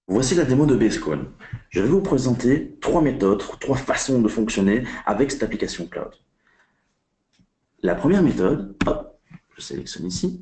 Voici la démo de Basecone. Je vais vous présenter trois méthodes, trois façons de fonctionner avec cette application cloud. La première méthode, hop, je sélectionne ici.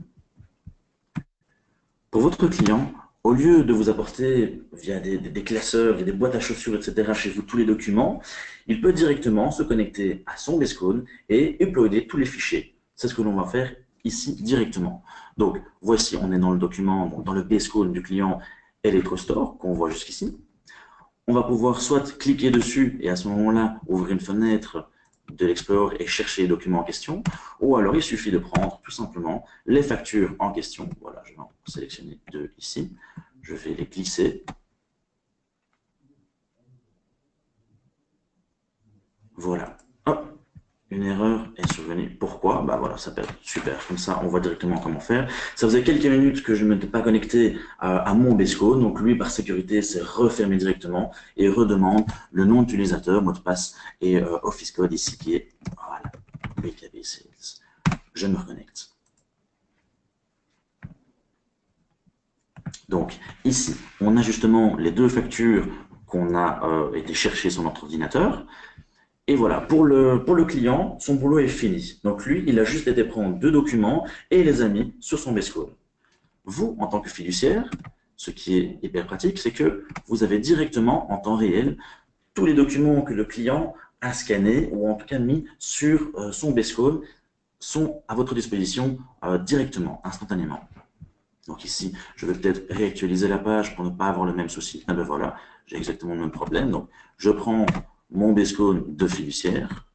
Pour votre client, au lieu de vous apporter via des classeurs, via des boîtes à chaussures, etc., chez vous tous les documents, il peut directement se connecter à son Basecone et uploader tous les fichiers. C'est ce que l'on va faire ici directement. Donc, voici, on est dans le document, dans le Basecone du client ElectroStore, qu'on voit jusqu'ici. On va pouvoir soit cliquer dessus et à ce moment-là ouvrir une fenêtre de l'Explore et chercher les documents en question, ou alors il suffit de prendre tout simplement les factures en question. Voilà, je vais en sélectionner deux ici. Je vais les glisser. Voilà. Hop, une erreur est survenue. Pourquoi? Bah voilà, ça peut être super. Comme ça, on voit directement comment faire. Ça faisait quelques minutes que je ne m'étais pas connecté à mon Besco. Donc lui, par sécurité, s'est refermé directement et redemande le nom d'utilisateur, mot de passe et Office Code ici qui est voilà, BKB Sales. Je me reconnecte. Donc ici, on a justement les deux factures qu'on a été chercher sur notre ordinateur. Et voilà, pour le client, son boulot est fini. Donc lui, il a juste été prendre deux documents et les a mis sur son Basecone. Vous, en tant que fiduciaire, ce qui est hyper pratique, c'est que vous avez directement, en temps réel, tous les documents que le client a scannés ou en tout cas mis sur son Basecone sont à votre disposition directement, instantanément. Donc ici, je vais peut-être réactualiser la page pour ne pas avoir le même souci. Ah ben voilà, j'ai exactement le même problème. Donc, je prends mon Basecone de fiduciaire.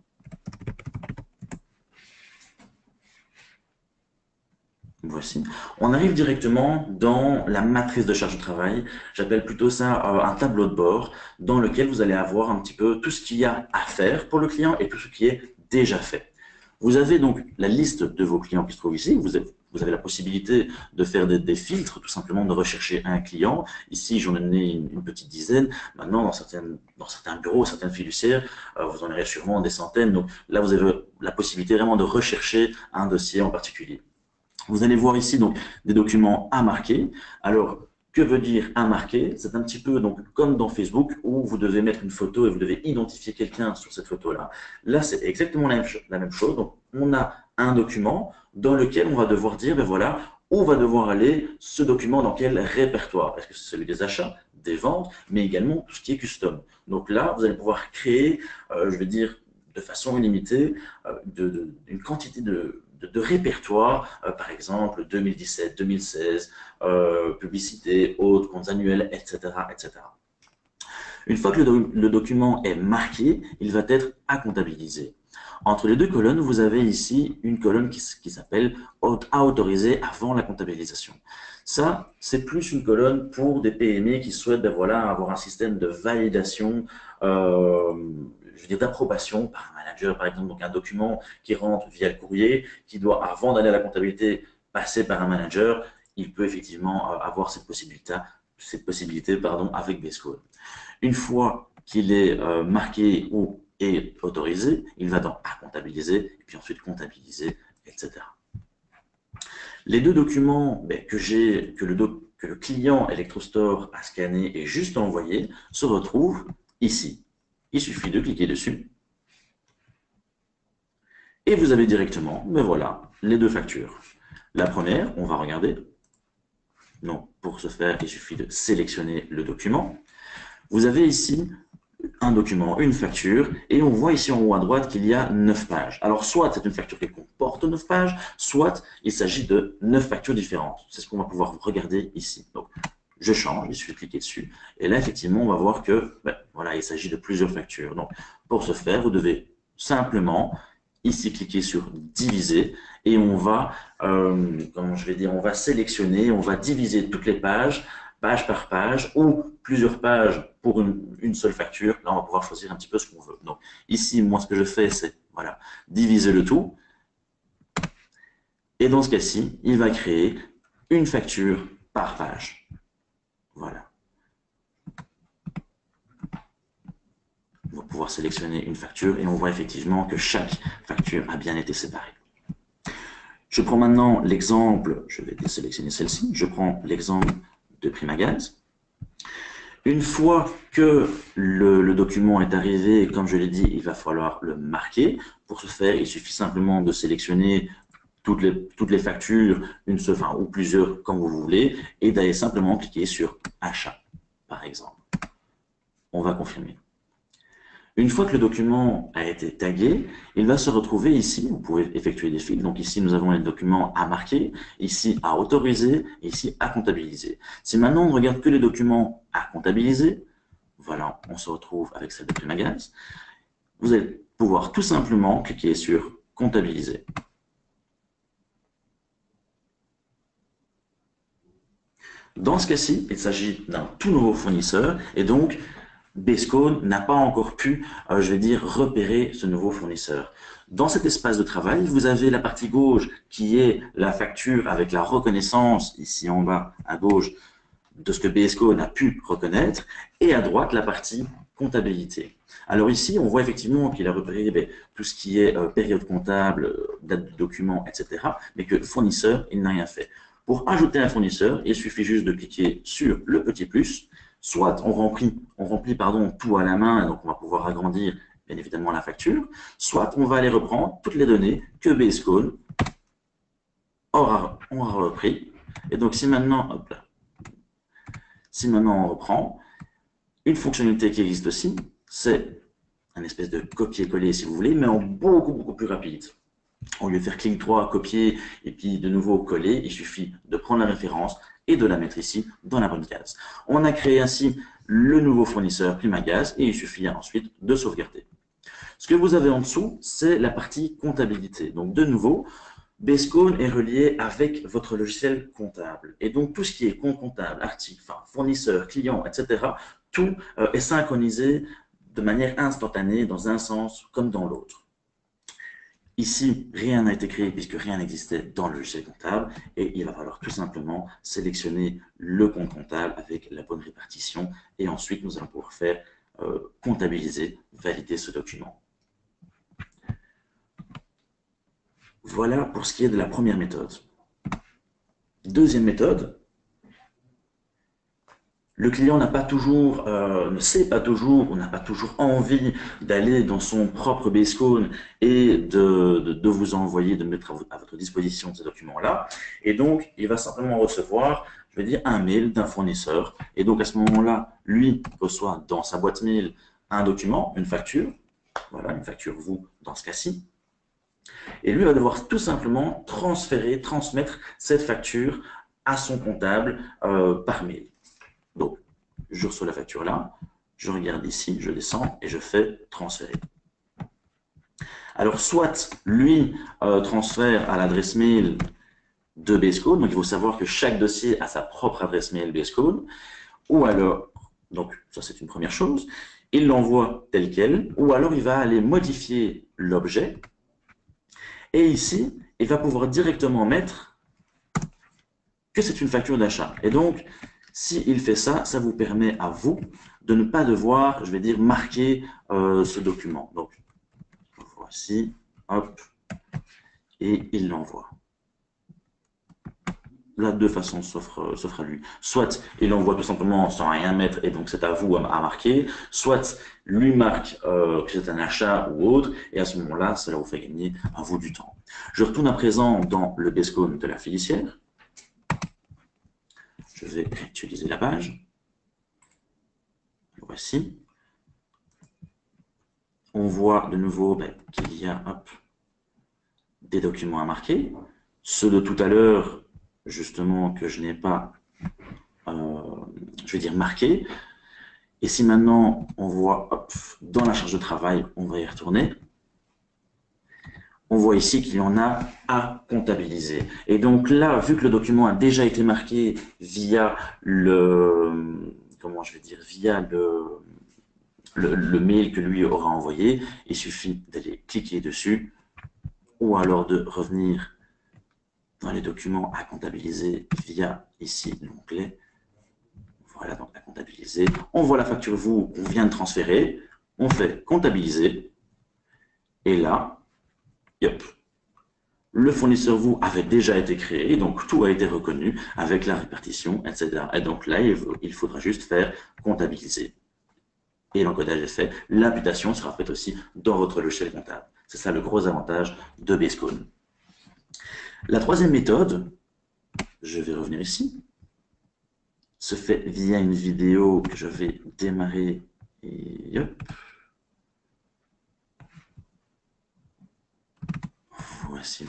Voici. On arrive directement dans la matrice de charge de travail. J'appelle plutôt ça un tableau de bord dans lequel vous allez avoir un petit peu tout ce qu'il y a à faire pour le client et tout ce qui est déjà fait. Vous avez donc la liste de vos clients qui se trouvent ici. Vous avez la possibilité de faire des filtres, tout simplement de rechercher un client. Ici, j'en ai une petite dizaine. Maintenant, dans certains bureaux, certaines fiduciaires, vous en aurez sûrement des centaines. Donc là, vous avez la possibilité vraiment de rechercher un dossier en particulier. Vous allez voir ici donc des documents à marquer. Alors, que veut dire à marquer? C'est un petit peu donc comme dans Facebook où vous devez mettre une photo et vous devez identifier quelqu'un sur cette photo-là. Là, c'est exactement la même chose. Donc, on a un document dans lequel on va devoir dire, ben voilà, où va devoir aller ce document dans quel répertoire? Est-ce que c'est celui des achats, des ventes, mais également tout ce qui est custom. Donc là, vous allez pouvoir créer, je vais dire, de façon illimitée, une quantité de répertoire, par exemple 2017, 2016, publicité, autres, comptes annuels, etc., etc. Une fois que le document est marqué, il va être à comptabiliser. Entre les deux colonnes, vous avez ici une colonne qui s'appelle à autoriser avant la comptabilisation. Ça, c'est plus une colonne pour des PME qui souhaitent ben voilà, avoir un système de validation, je veux dire d'approbation par un manager, par exemple, donc un document qui rentre via le courrier, qui doit, avant d'aller à la comptabilité, passer par un manager, il peut effectivement avoir cette possibilité avec Basecode. Une fois qu'il est marqué ou est autorisé, il va dans à comptabiliser, et puis ensuite comptabiliser, etc. Les deux documents que le client ElectroStore a scanné et juste envoyé se retrouvent ici. Il suffit de cliquer dessus et vous avez directement, ben voilà, les deux factures. La première, on va regarder. Donc, pour ce faire, il suffit de sélectionner le document. Vous avez ici un document, une facture, et on voit ici en haut à droite qu'il y a 9 pages. Alors, soit c'est une facture qui comporte 9 pages, soit il s'agit de 9 factures différentes. C'est ce qu'on va pouvoir regarder ici. Donc, je change, il suffit de cliquer dessus, et là, effectivement, on va voir que, ben, voilà, il s'agit de plusieurs factures. Donc, pour ce faire, vous devez simplement ici cliquer sur diviser et on va, comment je vais dire, on va sélectionner, on va diviser toutes les pages, page par page ou plusieurs pages pour une seule facture. Là, on va pouvoir choisir un petit peu ce qu'on veut. Donc ici, moi, ce que je fais, c'est voilà, diviser le tout. Et dans ce cas-ci, il va créer une facture par page. Voilà. On va pouvoir sélectionner une facture et on voit effectivement que chaque facture a bien été séparée. Je prends maintenant l'exemple, je vais désélectionner celle-ci, je prends l'exemple de Primagaz. Une fois que le document est arrivé, comme je l'ai dit, il va falloir le marquer. Pour ce faire, il suffit simplement de sélectionner toutes les factures, une seule, enfin, ou plusieurs, comme vous voulez, et d'aller simplement cliquer sur Achat, par exemple. On va confirmer. Une fois que le document a été tagué, il va se retrouver ici, vous pouvez effectuer des fils, donc ici nous avons les documents à marquer, ici à autoriser, et ici à comptabiliser. Si maintenant on ne regarde que les documents à comptabiliser, voilà, on se retrouve avec celle de Primagaz, vous allez pouvoir tout simplement cliquer sur comptabiliser. Dans ce cas-ci, il s'agit d'un tout nouveau fournisseur et donc Baseco n'a pas encore pu, je vais dire, repérer ce nouveau fournisseur. Dans cet espace de travail, vous avez la partie gauche qui est la facture avec la reconnaissance, ici en bas à gauche, de ce que BSCO a pu reconnaître, et à droite la partie comptabilité. Alors ici, on voit effectivement qu'il a repéré tout ce qui est période comptable, date de document, etc., mais que fournisseur, il n'a rien fait. Pour ajouter un fournisseur, il suffit juste de cliquer sur le petit plus, soit on remplit tout à la main, donc on va pouvoir agrandir bien évidemment la facture, soit on va aller reprendre toutes les données que BSCO aura repris. Et donc si maintenant, hop là, si maintenant on reprend, une fonctionnalité qui existe aussi, c'est un espèce de copier-coller si vous voulez, mais en beaucoup plus rapide. Au lieu de faire clic droit, copier et puis de nouveau coller, il suffit de prendre la référence et de la mettre ici dans la bonne case. On a créé ainsi le nouveau fournisseur Primagaz et il suffit ensuite de sauvegarder. Ce que vous avez en dessous, c'est la partie comptabilité. Donc de nouveau, Baseco est relié avec votre logiciel comptable. Et donc, tout ce qui est compte comptable, article, fournisseur, client, etc., tout est synchronisé de manière instantanée dans un sens comme dans l'autre. Ici, rien n'a été créé puisque rien n'existait dans le logiciel comptable et il va falloir tout simplement sélectionner le compte comptable avec la bonne répartition et ensuite nous allons pouvoir faire comptabiliser, valider ce document. Voilà pour ce qui est de la première méthode. Deuxième méthode, le client n'a pas toujours, ne sait pas toujours, ou n'a pas toujours envie d'aller dans son propre Basecone et de vous envoyer, de mettre à votre disposition ces documents-là. Et donc, il va simplement recevoir, je vais dire, un mail d'un fournisseur. Et donc, à ce moment-là, lui reçoit dans sa boîte mail un document, une facture. Voilà, une facture, vous, dans ce cas-ci. Et lui va devoir tout simplement transmettre cette facture à son comptable par mail. Donc, je reçois la facture là, je regarde ici, je descends et je fais transférer. Alors, soit lui transfère à l'adresse mail de Baseco, donc il faut savoir que chaque dossier a sa propre adresse mail Baseco, ou alors, donc ça c'est une première chose, il l'envoie tel quel, ou alors il va aller modifier l'objet, et ici, il va pouvoir directement mettre que c'est une facture d'achat. Et donc, s'il fait ça, ça vous permet à vous de ne pas devoir, je vais dire, marquer ce document. Donc, voici, hop, et il l'envoie. Là, deux façons s'offrent à lui. Soit il l'envoie tout simplement sans rien mettre, et donc c'est à vous à marquer, soit lui marque que c'est un achat ou autre, et à ce moment-là, cela vous fait gagner à vous du temps. Je retourne à présent dans le Basecone de la fiduciaire. Je vais réutiliser la page. Voici. On voit de nouveau qu'il y a des documents à marquer. Ceux de tout à l'heure, justement, que je n'ai pas, je vais dire, marqué. Et si maintenant on voit dans la charge de travail, on va y retourner. On voit ici qu'il y en a à comptabiliser. Et donc là, vu que le document a déjà été marqué via via le mail que lui aura envoyé, il suffit d'aller cliquer dessus ou alors de revenir dans les documents à comptabiliser via ici l'onglet. Voilà, donc à comptabiliser. On voit la facture qu'on vient de transférer, on fait comptabiliser et là, hop, Le fournisseur vous avait déjà été créé, donc tout a été reconnu avec la répartition, etc. Et donc là, il faudra juste faire comptabiliser. Et l'encodage est fait. L'imputation sera faite aussi dans votre logiciel comptable. C'est ça le gros avantage de Basecone. La troisième méthode, je vais revenir ici, se fait via une vidéo que je vais démarrer et hop. Voici.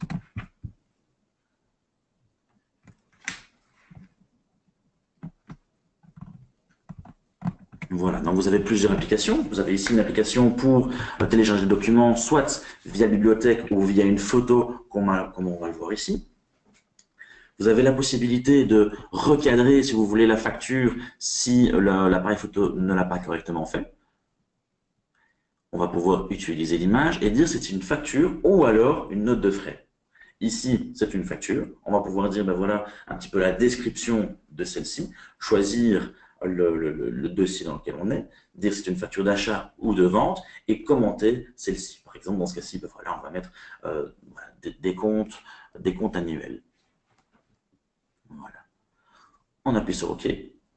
Voilà, donc vous avez plusieurs applications. Vous avez ici une application pour télécharger des documents, soit via bibliothèque ou via une photo, comme on va le voir ici. Vous avez la possibilité de recadrer, si vous voulez, la facture si l'appareil photo ne l'a pas correctement fait. On va pouvoir utiliser l'image et dire c'est une facture ou alors une note de frais. Ici, c'est une facture. On va pouvoir dire, ben voilà, un petit peu la description de celle-ci, choisir le dossier dans lequel on est, dire si c'est une facture d'achat ou de vente et commenter celle-ci. Par exemple, dans ce cas-ci, ben voilà, on va mettre voilà, des comptes annuels. Voilà. On appuie sur OK.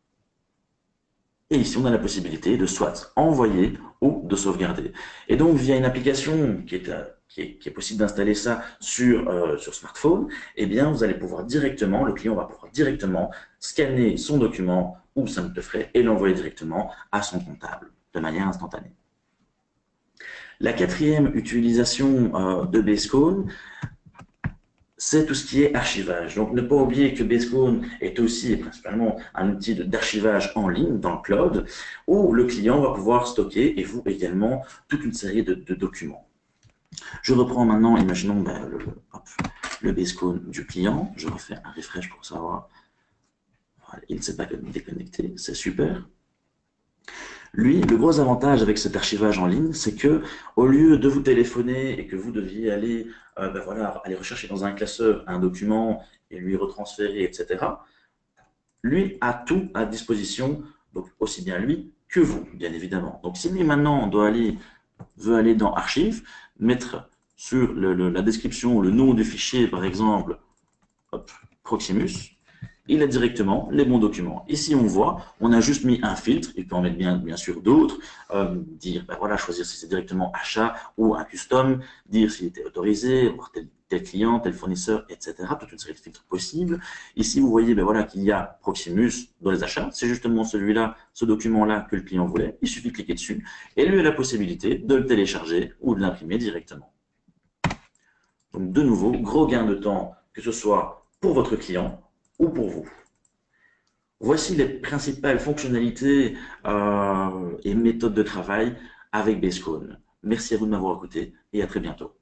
Et ici, on a la possibilité de soit envoyer ou de sauvegarder. Et donc, via une application qui est possible d'installer ça sur smartphone, eh bien, vous allez pouvoir directement, le client va pouvoir directement scanner son document ou sa note de frais et l'envoyer directement à son comptable de manière instantanée. La quatrième utilisation de Basecone, c'est tout ce qui est archivage. Donc, ne pas oublier que Basecone est aussi et principalement un outil d'archivage en ligne, dans le cloud, où le client va pouvoir stocker, et vous également, toute une série de documents. Je reprends maintenant, imaginons le Basecone du client. Je refais un refresh pour savoir. Voilà, il ne s'est pas déconnecté, c'est super. Lui, le gros avantage avec cet archivage en ligne, c'est que au lieu de vous téléphoner et que vous deviez aller, aller rechercher dans un classeur un document et lui retransférer, etc., lui a tout à disposition, donc aussi bien lui que vous, bien évidemment. Donc si lui maintenant veut aller dans Archives, mettre sur la description le nom du fichier, par exemple, hop, Proximus, il a directement les bons documents. Ici, on voit, on a juste mis un filtre, il peut en mettre bien sûr d'autres, dire, ben voilà, choisir si c'est directement achat ou un custom, dire s'il était autorisé, voir tel client, tel fournisseur, etc. Toute une série de filtres possibles. Ici, vous voyez ben voilà, qu'il y a Proximus dans les achats, c'est justement celui-là, ce document-là que le client voulait, il suffit de cliquer dessus, et lui a la possibilité de le télécharger ou de l'imprimer directement. Donc de nouveau, gros gain de temps, que ce soit pour votre client ou pour vous. Voici les principales fonctionnalités et méthodes de travail avec Basecone. Merci à vous de m'avoir écouté et à très bientôt.